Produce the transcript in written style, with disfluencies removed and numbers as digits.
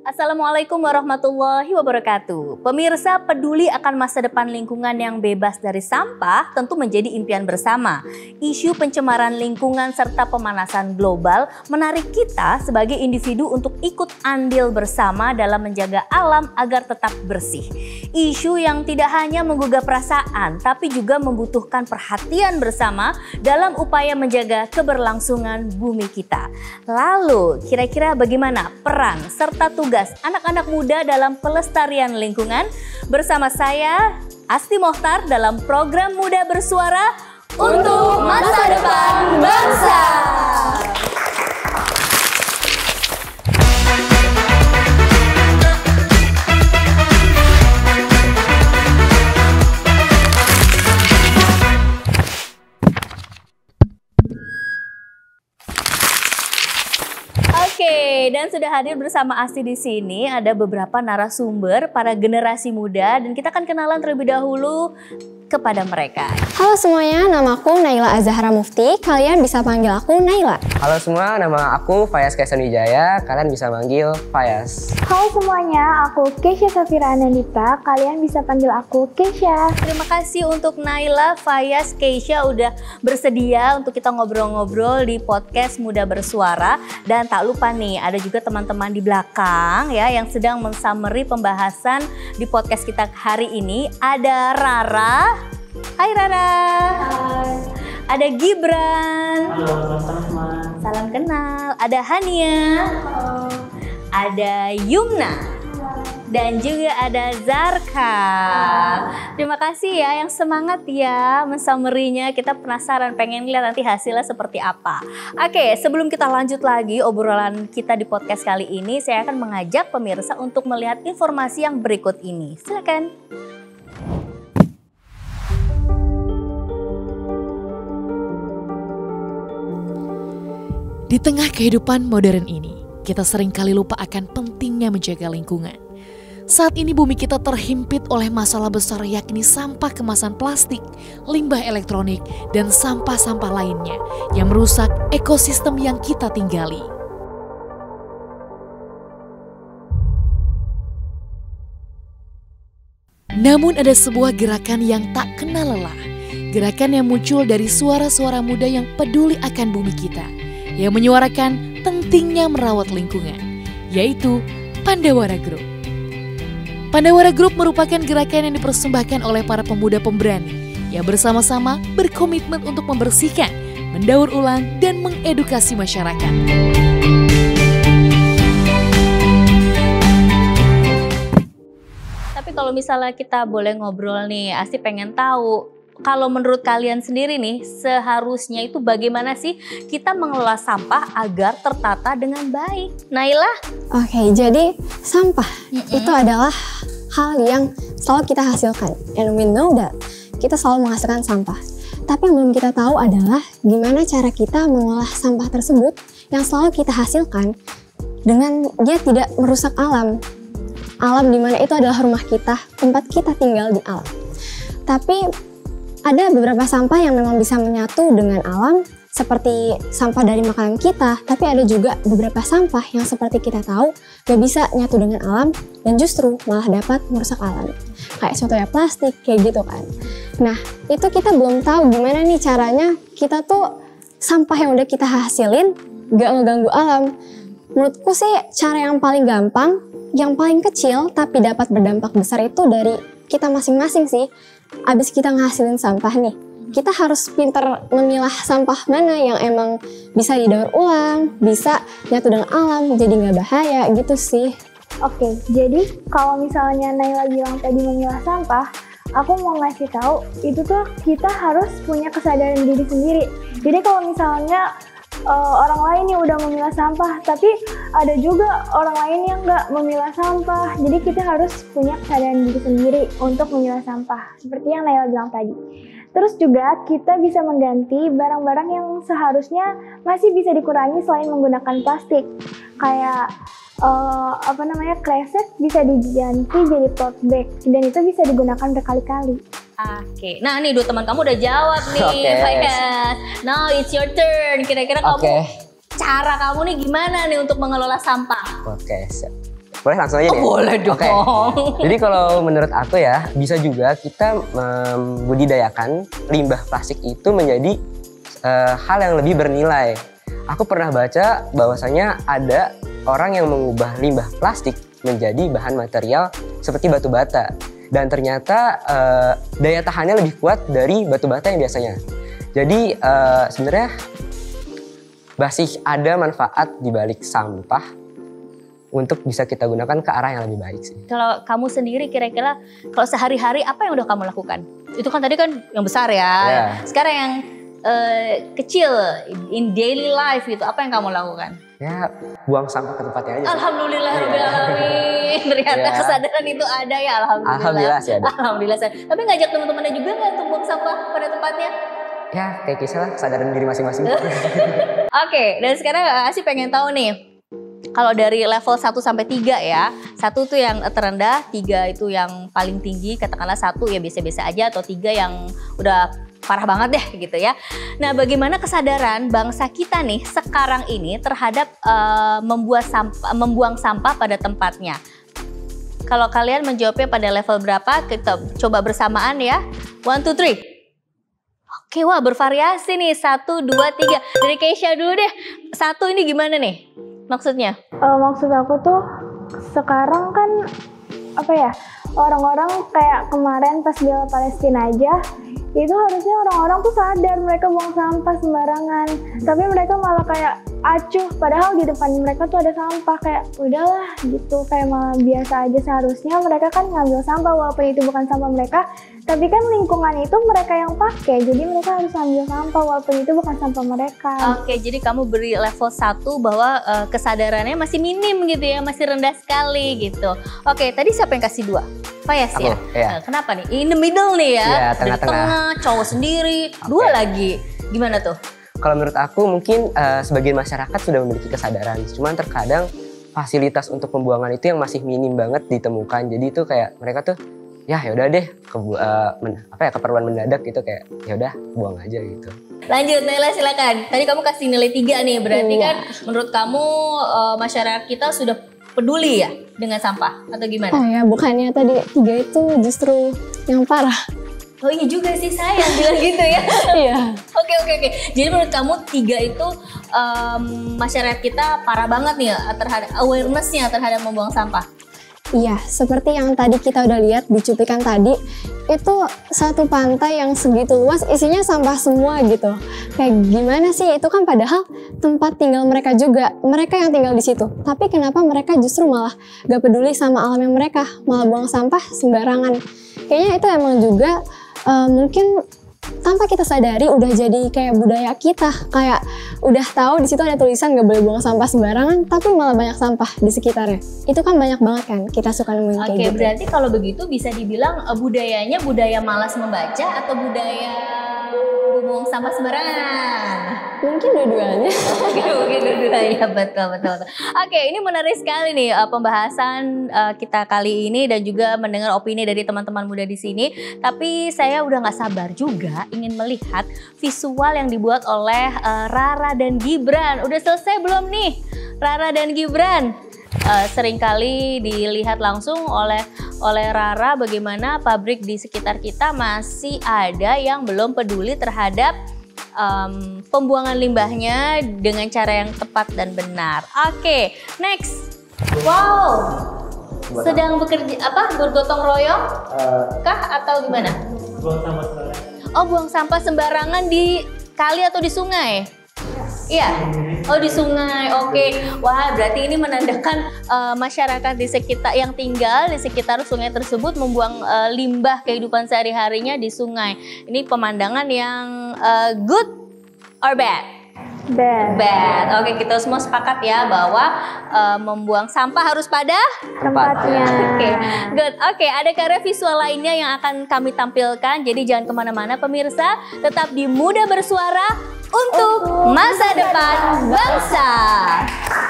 Assalamualaikum warahmatullahi wabarakatuh. Pemirsa peduli akan masa depan lingkungan yang bebas dari sampah tentu menjadi impian bersama. Isu pencemaran lingkungan serta pemanasan global menarik kita sebagai individu untuk ikut andil bersama dalam menjaga alam agar tetap bersih. Isu yang tidak hanya menggugah perasaan tapi juga membutuhkan perhatian bersama dalam upaya menjaga keberlangsungan bumi kita. Lalu kira-kira bagaimana peran serta tugas anak-anak muda dalam pelestarian lingkungan? Bersama saya Asti Mohtar dalam program Muda Bersuara untuk Masa Depan Bangsa. Oke, dan sudah hadir bersama Asti di sini ada beberapa narasumber para generasi muda dan kita akan kenalan terlebih dahulu kepada mereka. Halo semuanya, nama aku Naila Azahra Mufti. Kalian bisa panggil aku Naila. Halo semua, nama aku Fayas Kaisan Wijaya. Kalian bisa manggil Fayas. Halo semuanya, aku Keisha Safira Anandita. Kalian bisa panggil aku Keisha. Terima kasih untuk Naila, Fayas, Keisha udah bersedia untuk kita ngobrol-ngobrol di podcast Muda Bersuara. Dan tak lupa nih, ada juga teman-teman di belakang ya yang sedang mensummary pembahasan di podcast kita hari ini. Ada Rara. Hai Rara. Hai. Ada Gibran. Halo teman-teman. Salam kenal. Ada Hania. Halo. Ada Yumna. Dan juga ada Zarka. Terima kasih ya yang semangat ya mensummary-nya. Kita penasaran, pengen lihat nanti hasilnya seperti apa. Oke, sebelum kita lanjut lagi obrolan kita di podcast kali ini, saya akan mengajak pemirsa untuk melihat informasi yang berikut ini. Silakan. Di tengah kehidupan modern ini, kita seringkali lupa akan pentingnya menjaga lingkungan. Saat ini bumi kita terhimpit oleh masalah besar yakni sampah kemasan plastik, limbah elektronik, dan sampah-sampah lainnya yang merusak ekosistem yang kita tinggali. Namun ada sebuah gerakan yang tak kenal lelah. Gerakan yang muncul dari suara-suara muda yang peduli akan bumi kita, yang menyuarakan pentingnya merawat lingkungan, yaitu Pandawara Group. Pandawara Group merupakan gerakan yang dipersembahkan oleh para pemuda pemberani yang bersama-sama berkomitmen untuk membersihkan, mendaur ulang, dan mengedukasi masyarakat. Tapi kalau misalnya kita boleh ngobrol nih, Asti pengen tahu, kalau menurut kalian sendiri nih, seharusnya itu bagaimana sih kita mengelola sampah agar tertata dengan baik? Naila? Oke, jadi sampah itu adalah hal yang selalu kita hasilkan. And we know that kita selalu menghasilkan sampah. Tapi yang belum kita tahu adalah gimana cara kita mengolah sampah tersebut yang selalu kita hasilkan dengan dia tidak merusak alam. Alam dimana itu adalah rumah kita, tempat kita tinggal di alam. Tapi ada beberapa sampah yang memang bisa menyatu dengan alam, seperti sampah dari makanan kita, tapi ada juga beberapa sampah yang seperti kita tahu gak bisa nyatu dengan alam dan justru malah dapat merusak alam. Kayak contohnya plastik, kayak gitu kan. Nah, itu kita belum tahu gimana nih caranya kita tuh sampah yang udah kita hasilin gak ngeganggu alam. Menurutku sih cara yang paling gampang, yang paling kecil tapi dapat berdampak besar itu dari kita masing-masing sih. Abis kita ngasilin sampah nih, kita harus pintar memilah sampah mana yang emang bisa didaur ulang, bisa nyatu dengan alam, jadi nggak bahaya gitu sih. Oke, jadi kalau misalnya Naila bilang tadi memilah sampah, aku mau ngasih tahu itu tuh kita harus punya kesadaran diri sendiri. Jadi kalau misalnya orang lain yang udah memilah sampah, tapi ada juga orang lain yang nggak memilah sampah. Jadi kita harus punya kesadaran diri sendiri untuk memilah sampah, seperti yang Naila bilang tadi. Terus juga kita bisa mengganti barang-barang yang seharusnya masih bisa dikurangi selain menggunakan plastik. Kayak kresek bisa diganti jadi tote bag dan itu bisa digunakan berkali-kali. Oke, nah nih dua teman kamu udah jawab nih, Fayas. Now it's your turn. Kira-kira kamu cara kamu nih gimana nih untuk mengelola sampah? Oke, Boleh langsung aja nih? Boleh dong. Oke. Jadi kalau menurut aku ya, bisa juga kita membudidayakan limbah plastik itu menjadi hal yang lebih bernilai. Aku pernah baca bahwasanya ada orang yang mengubah limbah plastik menjadi bahan material seperti batu bata. Dan ternyata daya tahannya lebih kuat dari batu bata yang biasanya. Jadi sebenarnya masih ada manfaat di balik sampah untuk bisa kita gunakan ke arah yang lebih baik sih. Kalau kamu sendiri kira-kira kalau sehari-hari apa yang udah kamu lakukan? Itu kan tadi kan yang besar ya. Yeah. Sekarang yang kecil, in daily life gitu, apa yang kamu lakukan? Ya, buang sampah ke tempatnya aja. Alhamdulillahirobbilalamin. Ternyata kesadaran itu ada ya, alhamdulillah. Alhamdulillah sih ada. Alhamdulillah. Tapi ngajak teman-temannya juga nggak untuk buang sampah pada tempatnya? Ya, kayak kisah lah, kesadaran diri masing-masing. Oke, dan sekarang Asi pengen tahu nih. Kalau dari level 1 sampai 3 ya, 1 tuh yang terendah, 3 itu yang paling tinggi, katakanlah 1 ya biasa-biasa aja, atau 3 yang udah parah banget deh gitu ya. Nah, bagaimana kesadaran bangsa kita nih sekarang ini terhadap membuang sampah pada tempatnya? Kalau kalian menjawabnya pada level berapa, kita coba bersamaan ya. 1, 2, 3. Oke, wah bervariasi nih, 1, 2, 3. Dari Keisha dulu deh, 1 ini gimana nih? Maksudnya? Maksud aku tuh sekarang kan apa ya, orang-orang kayak kemarin pas bela Palestina aja, itu harusnya orang-orang tuh sadar mereka buang sampah sembarangan, tapi mereka malah kayak acuh, padahal di depan mereka tuh ada sampah, kayak udahlah gitu, kayak malah biasa aja. Seharusnya mereka kan ngambil sampah walaupun itu bukan sampah mereka, tapi kan lingkungan itu mereka yang pakai, jadi mereka harus ambil sampah walaupun itu bukan sampah mereka. Oke, jadi kamu beri level 1 bahwa kesadarannya masih minim gitu ya, masih rendah sekali gitu. Oke, tadi siapa yang kasih 2? Fayas ya? Iya. Kenapa nih? In the middle nih ya? Iya, Dari tengah, cowok sendiri, 2 lagi. Gimana tuh? Kalau menurut aku mungkin sebagian masyarakat sudah memiliki kesadaran, cuman terkadang fasilitas untuk pembuangan itu yang masih minim banget ditemukan. Jadi itu kayak mereka tuh ya udah deh keperluan mendadak gitu, kayak ya udah buang aja gitu. Lanjut Naila, silakan. Tadi kamu kasih nilai 3 nih, berarti kan menurut kamu masyarakat kita sudah peduli ya dengan sampah atau gimana? Oh ya, bukannya tadi 3 itu justru yang parah. Oh iya juga sih, saya yang bilang gitu ya. Iya. Oke. Jadi menurut kamu 3 itu masyarakat kita parah banget nih terhadap awareness-nya terhadap membuang sampah. Iya, seperti yang tadi kita udah lihat di cuplikan tadi, itu satu pantai yang segitu luas isinya sampah semua gitu. Kayak gimana sih, itu kan padahal tempat tinggal mereka juga, mereka yang tinggal di situ. Tapi kenapa mereka justru malah gak peduli sama alamnya mereka, malah buang sampah sembarangan. Kayaknya itu emang juga mungkin tanpa kita sadari udah jadi kayak budaya kita, kayak udah tahu di situ ada tulisan gak boleh buang sampah sembarangan, tapi malah banyak sampah di sekitarnya. Itu kan banyak banget kan kita suka nemuin kayak gitu. Oke, berarti kalau begitu bisa dibilang budayanya budaya malas membaca atau budaya buang sampah sembarangan? Mungkin dua-duanya. Mungkin dua-duanya, betul. Oke, ini menarik sekali nih pembahasan kita kali ini dan juga mendengar opini dari teman-teman muda di sini. Tapi saya udah nggak sabar juga ingin melihat visual yang dibuat oleh Rara dan Gibran. Udah selesai belum nih, Rara dan Gibran? Seringkali dilihat langsung oleh Rara bagaimana pabrik di sekitar kita masih ada yang belum peduli terhadap pembuangan limbahnya dengan cara yang tepat dan benar. Oke, next. Wow, sedang bekerja bergotong royong kah atau gimana? Buang sampah sembarangan. Oh, buang sampah sembarangan di kali atau di sungai? Iya. Oh, di sungai. Oke. Wah, berarti ini menandakan masyarakat di sekitar yang tinggal di sekitar sungai tersebut membuang limbah kehidupan sehari-harinya di sungai. Ini pemandangan yang good or bad? Bad. Oke, kita semua sepakat ya bahwa membuang sampah harus pada Tempatnya. Oke, good. Oke, ada karya visual lainnya yang akan kami tampilkan. Jadi jangan kemana-mana pemirsa, tetap di Muda Bersuara untuk masa depan bangsa.